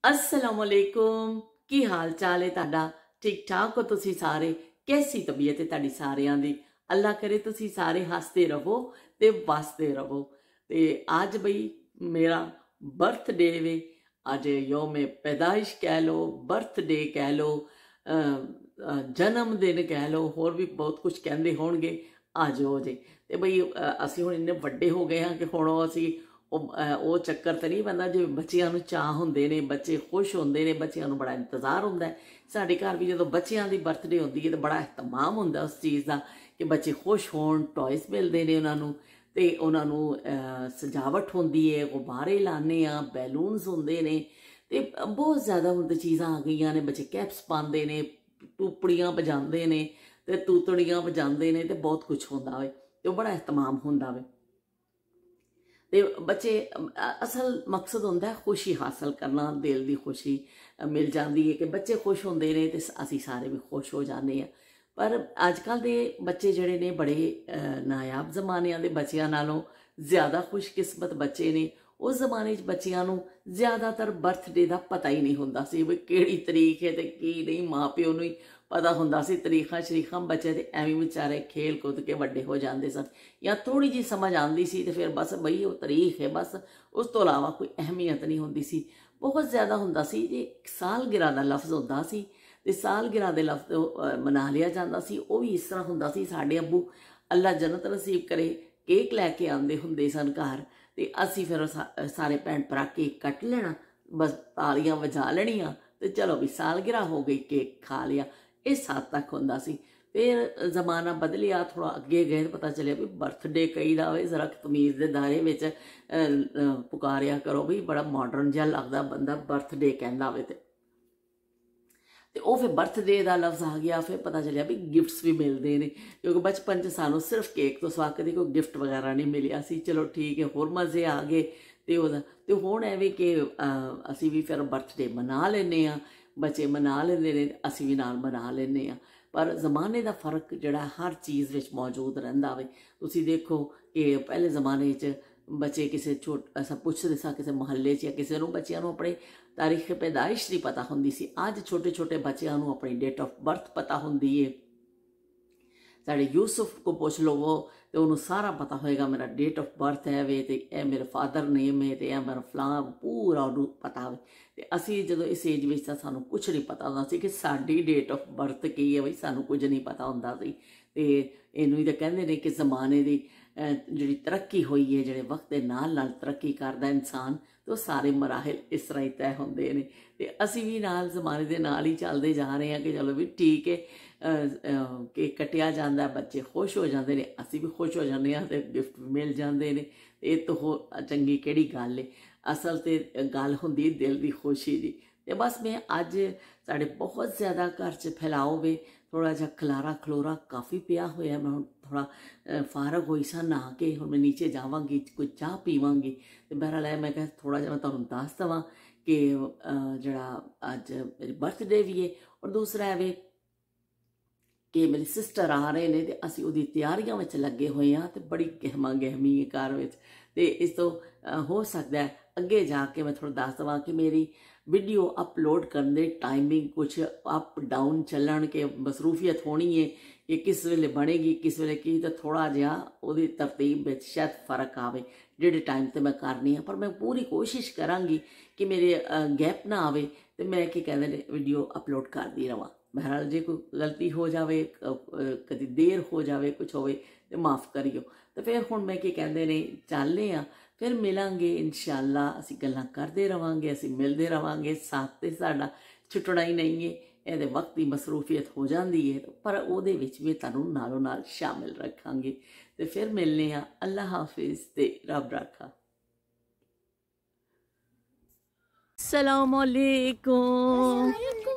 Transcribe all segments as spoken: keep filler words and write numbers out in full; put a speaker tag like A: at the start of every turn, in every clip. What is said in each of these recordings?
A: अस्सलामुअलैकुम की हाल चाल है तुहाडा ठीक ठाक हो तुसी सारे कैसी तबीयत है तुहाडी सारियां दी अल्लाह करे तुसी सारे हसते रहो ते वसते रहो। ते अज बई मेरा बर्थडे वे अज योम पैदाइश कह लो बर्थडे कह लो जन्मदिन कह लो होर भी बहुत कुछ कहते होणगे अज हो जे ते बई असीं हुण इन्ने वड्डे हो गए हाँ कि हुण असीं वो चक्कर तो नहीं बनता जो बच्चों को चाह होंगे ने बच्चे खुश होंगे ने बच्चों को बड़ा इंतजार होंगे साढ़े घर भी जो बच्चों की बर्थडे होती है तो बड़ा एहतमाम होंगे उस चीज़ का कि बच्चे खुश होन टॉयस मिलते हैं उन्होंने तो उन्होंने सजावट होंगी है गुब्बारे लाने बैलूनस होंगे ने तो बहुत ज़्यादा हम तो चीज़ा आ गई ने बच्चे कैप्स पाते हैं टूपड़ियाँ बजाते हैं तो तूतड़ियाँ बजाते हैं तो बहुत कुछ होंदा वे तो बड़ा एहतमाम होंदा वे ते बच्चे असल मकसद होंदा है खुशी हासिल करना दिल की खुशी मिल जाती है कि बच्चे खुश होंगे ने तो असी सारे भी खुश हो जाते हैं। पर अजकल के बच्चे जड़े ने बड़े नायाब जमाने के बच्चों नालों ज़्यादा खुशकिस्मत बच्चे ने। उस जमाने बच्चों को ज़्यादातर बर्थडे का पता ही नहीं होंदा सी भी किहड़ी तरीक है तो की नहीं माँ प्यो नूं ही पता होंदा सी तरीखा शरीखा बच्चे तो एवं बेचारे खेल कूद के वड्डे हो जाते सन या थोड़ी जी समझ आती सी तो फिर बस बई वो तरीख है बस उस तो अलावा कोई अहमियत नहीं होंदी सी। बहुत ज़्यादा होंदा सी जे सालगिरह का लफ्ज़ होंदा सी ते सालगिरह के लफ्ज़ मना लिया जाता सी वो भी इस तरह होंदा सी साडे अब्बू अल्लाह जन्नत नसीब करे केक लैके आते होंदे सन घर तो असी फिर सारे भैन भरा केक कट लेना बस तालियां वजा लेनियां तो चलो भी सालगिरह हो गई केक खा लिया इस हद तक होंदा सी। फिर जमाना बदलिया थोड़ा अगे गए पता चलिया भी बर्थडे कई दा होवे जरा तमीज़ के दायरे विच पुकारिया करो भी बड़ा मॉडर्न जिहा लगदा बंदा बर्थडे कहंदा होवे ते वो फिर बर्थडे का लफ्ज़ आ गया। फिर पता चलिया भी गिफ्ट्स भी मिलते हैं क्योंकि बचपन च सानू सिर्फ केक तो सिवा कदी कोई गिफ्ट वगैरह नहीं मिलिया सी। चलो ठीक है होर मज़े आ गए तो तो हुण एवें कि असी भी फिर बर्थडे मना लेने आ बच्चे मना लेंदे ने असी भी नाल मना लेने आ। पर जमाने का फर्क जिहड़ा हर चीज़ विच मौजूद रहिंदा वे। तुसीं देखो कि पहले जमाने च बच्चे किसी छोट ऐसा पुछदे सा किसी मुहल्ले या किसी नूं बच्चों को अपने तारीख पैदाइश नहीं पता होंदी सी। अज छोटे छोटे बच्चों को अपनी डेट ऑफ बर्थ पता होंदी है। साढ़े यूसुफ को पुछ लवो तो उन्होंने सारा पता होएगा मेरा डेट ऑफ बर्थ है वे तो यह मेरे फादर नेम है तो यह मेरा फलां पूरा उन्होंने पता हो। तो असी जो इस एज में सानू कुछ नहीं पता होंदा सी कि साडी डेट ऑफ बर्थ की है बई सानू कुछ नहीं पता होंदा सी। ते इनू ही तो कहते हैं कि जमाने की जी तरक्की हुई है जिहड़े वक्त के नाल नाल तरक्की करदा इंसान तो सारे मराहिल इस तरह ही तय होंदे ने ते असी भी नाल जमाने के नाल ही चलते जा रहे हैं कि चलो भी ठीक है कि कटिया जाता बच्चे खुश हो जाते हैं असी भी खुश हो जाते हैं तो गिफ्ट मिल जाते हैं। ये तो हो चंगी किहड़ी गल है असल तो गल होंदी दिल की खुशी की। तो बस मैं अज साढ़े बहुत ज़्यादा घर च फैलाओ वे थोड़ा जा खलारा खलोरा काफ़ी पिया होया मैं थोड़ा फारग होई सा नहा के हुण मैं नीचे जावांगी कोई चाह पीवांगी तो बहरहाल है मैं कहा थोड़ा जा मैं तुहानूं दस देवां कि जिहड़ा अज मेरी बर्थडे भी है और दूसरा है वे कि मेरी सिस्टर आ रहे हैं तो असी उहदी तैयारियां विच लगे हुए हाँ तो बड़ी गहमा गहमी है घर विच। तो इस तो हो सकता है अगे जाके मैं थोड़ा दस देवां कि मेरी वीडियो अपलोड करने टाइमिंग कुछ अप डाउन चलन के मसरूफियत होनी है कि किस वेले बनेगी किस वेले की तो थोड़ा जिहा उहदी तरतीब में शायद फर्क आवे जेडे टाइम ते मैं करनी है। पर मैं पूरी कोशिश करांगी कि मेरे गैप ना आवे तो मैं कि कहते हैं वीडियो अपलोड करती रवां। बहरहाल जे कोई गलती हो जाए कभी देर हो जाए कुछ होवे तो माफ़ करियो। तो फिर हुण मैं कि कहते हैं चलने आ फिर मिलांगे इंशाअल्लाह असी गल्लां करते रवांगे असी मिलते रवांगे साथ तो साडा छुटना ही नहीं है ये वक्त की मसरूफियत हो जाती है पर उहदे विच भी तुहानूं नालों नाल शामिल रखांगे। तो फिर मिलने आ अल्लाह हाफिज़ ते रब राखा। अस्सलाम वालेकुम।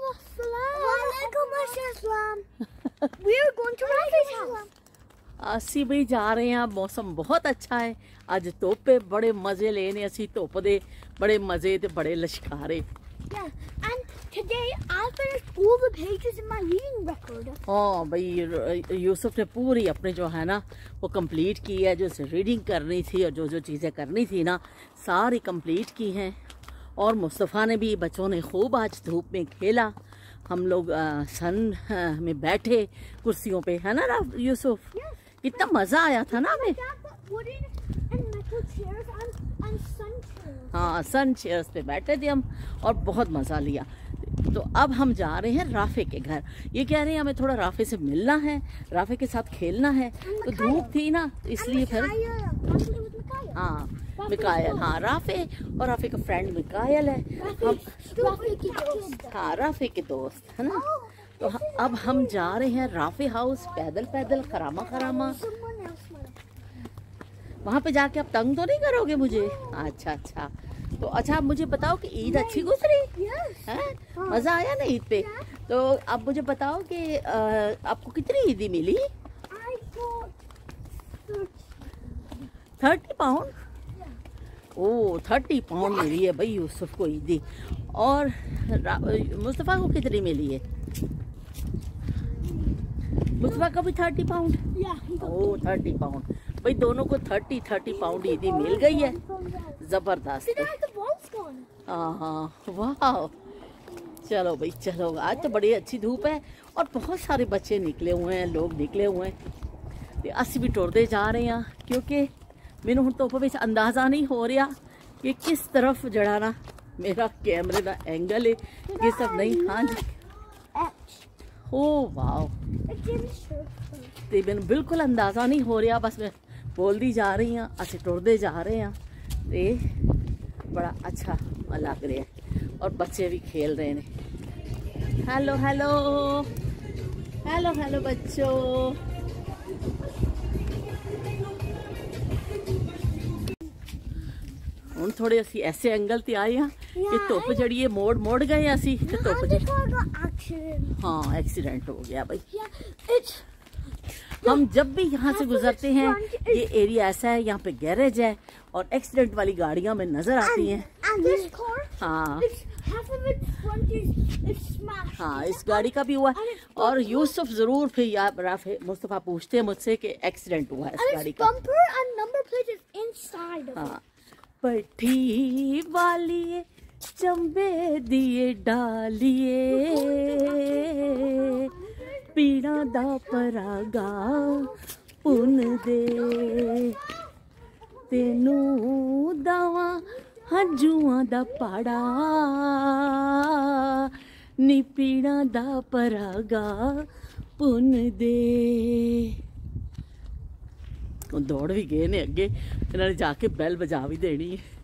B: We are going to Rafi's house.
A: असी बई जा रहे हैं मौसम बहुत अच्छा है अज धुप है बड़े मजे लेने असी धुप दे बड़े मजे ते बड़े लश्कारे।
B: Yeah, and today I finished all the pages in my reading record.
A: हाँ भाई यूसुफ ने पूरी अपने जो है ना वो कंप्लीट की है जो रीडिंग करनी थी और जो जो चीज़ें करनी थी ना सारी कंप्लीट की हैं और मुस्तफ़ा ने भी, बच्चों ने खूब आज धूप में खेला। हम लोग आ, सन आ, में बैठे कुर्सियों पे, है ना राफ यूसुफ? कितना मज़ा आया था ना हमें। हाँ, सन चेयर्स पे बैठे थे हम और बहुत मज़ा लिया। तो अब हम जा रहे हैं राफे के घर। ये कह रहे हैं हमें थोड़ा राफे से मिलना है, राफे के साथ खेलना है। तो धूप थी ना, तो इसलिए फिर हाँ मिकायल, हाँ राफे और राफे का फ्रेंड मिकायल है। हम हाँ राफे के दोस्त है ना। तो अब हम जा रहे हैं राफे हाउस, पैदल पैदल खरामा खरामा। वहाँ पे जाके आप तंग तो नहीं करोगे मुझे? अच्छा अच्छा। तो अच्छा, आप मुझे बताओ कि ईद अच्छी गुजरी है? मज़ा आया ना ईद पे? तो आप मुझे बताओ कि आपको कितनी ईदी मिली? Thirty pound? ओ थर्टी पाउंड मिली है भाई यूसुफ को ईदी। और मुस्तफ़ा को कितनी मिली है? मुस्तफ़ा का भी थर्टी पाउंड? ओ थर्टी पाउंड भाई, दोनों को थर्टी थर्टी पाउंड ईदी मिल गई है। जबरदस्त। हाँ हाँ वाह। चलो भाई चलो, आज तो बड़ी अच्छी धूप है और बहुत सारे बच्चे निकले हुए हैं, लोग निकले हुए हैं। ते असी भी टुरदे जा रहे हैं क्योंकि मैनू हुण धुप विच अंदाज़ा नहीं हो रहा कि किस तरफ जड़ा ना मेरा कैमरे का एंगल है, किस तरफ नहीं। हाँ जी, ओ वाह। ते मैनू बिल्कुल अंदाज़ा नहीं हो रहा, बस मैं बोलती जा रही हाँ, असी टुरदे जा रहे हैं। ते बड़ा अच्छा लग रहा है और बच्चे भी खेल रहे हैं। हेलो हेलो हेलो हेलो बच्चों। हुण थोड़े असी ऐसे एंगल ते आए हैं कि धुप जड़ी है मोड़ मोड़ गए असी ते धुप जड़ी। हाँ एक्सीडेंट हो गया भाई। हम जब भी यहाँ से गुजरते हैं, ये एरिया ऐसा है, यहाँ पे गैरेज है और एक्सीडेंट वाली गाड़ियाँ में नजर आती हैं। हाँ हाँ, इस गाड़ी का भी हुआ और यूसुफ जरूर फिर यार राफे मुस्तफ़ा पूछते हैं मुझसे कि एक्सीडेंट हुआ है इस गाड़ी का। हाँ, पट्टी वाली चंबे दिए डालिए, पीड़ा दा परागा पुन दे, तेनू दवा हंजुआ दा पाड़ा, नी पीड़ा दा परागा पुन दे। दौड़ भी गए ने अगे, इन्होंने जाके बैल बजा भी देनी है।